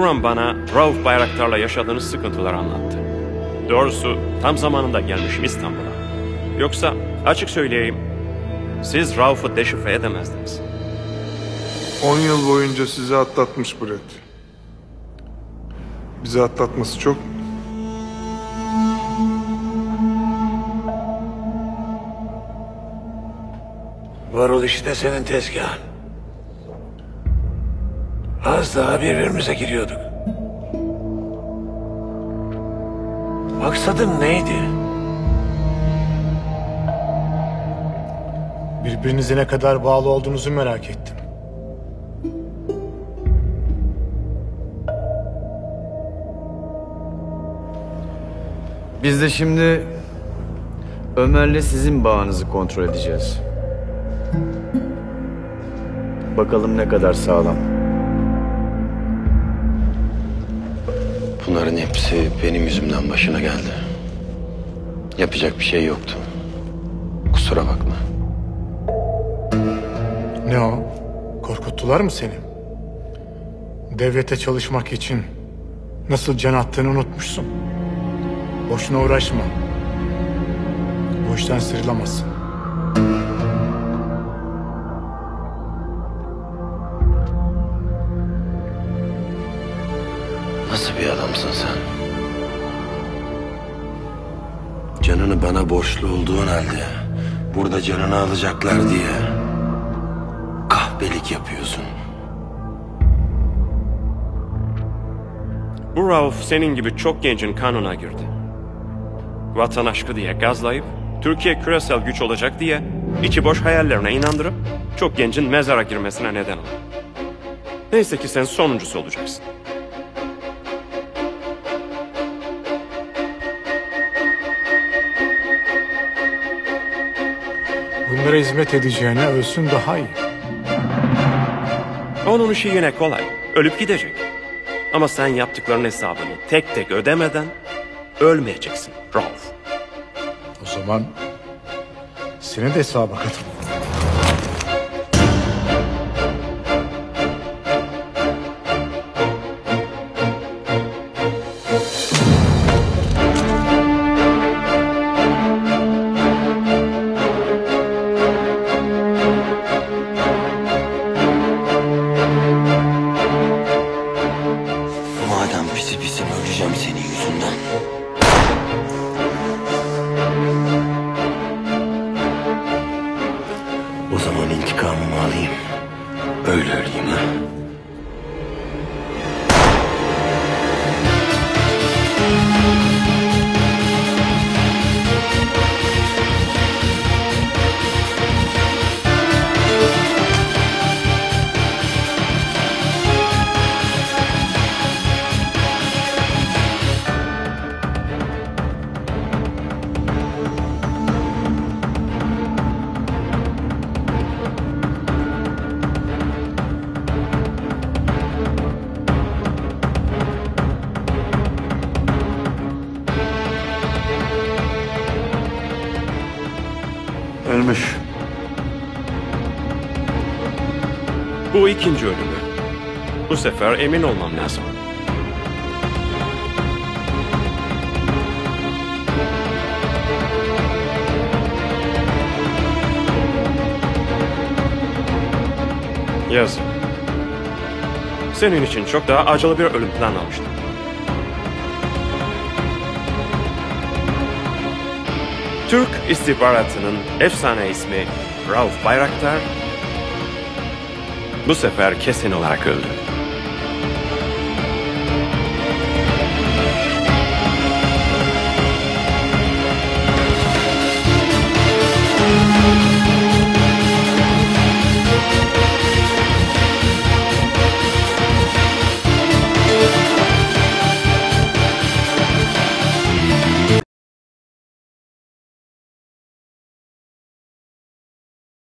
Sonra bana Rauf Bayraktar'la yaşadığınız sıkıntıları anlattı. Doğrusu tam zamanında gelmişim İstanbul'a. Yoksa açık söyleyeyim, siz Rauf'u deşifre edemezdiniz. 10 yıl boyunca sizi atlatmış Brett. Bizi atlatması çok mu? Varol işte senin tezgahın. Az daha birbirimize giriyorduk. Maksadın neydi? Birbirinize ne kadar bağlı olduğunuzu merak ettim. Biz de şimdi Ömer'le sizin bağınızı kontrol edeceğiz. Bakalım ne kadar sağlam. Bunların hepsi benim yüzümden başına geldi. Yapacak bir şey yoktu. Kusura bakma. Ne o? Korkuttular mı seni? Devlete çalışmak için nasıl can attığını unutmuşsun. Boşuna uğraşma. Bu işten sıyrılamazsın. Nasıl bir adamsın sen? Canını bana borçlu olduğun halde burada canını alacaklar diye kahpelik yapıyorsun. Bu Rauf senin gibi çok gencin kanına girdi. Vatan aşkı diye gazlayıp, Türkiye küresel güç olacak diye içi boş hayallerine inandırıp çok gencin mezara girmesine neden olur. Neyse ki sen sonuncusu olacaksın. Bunlara hizmet edeceğine ölsün daha iyi. Onun işi yine kolay. Ölüp gidecek. Ama sen yaptıkların hesabını tek tek ödemeden ölmeyeceksin Rauf. O zaman seni de hesaba katın. Madem pisi pisi öleceğim senin yüzünden. O zaman intikamımı alayım. Öyle öleyim ha. Ölmüş. Bu ikinci ölümü. Bu sefer emin olmam lazım. Yazık. Senin için çok daha acılı bir ölüm planlamıştım. Türk istihbaratının efsane ismi Rauf Bayraktar bu sefer kesin olarak öldü.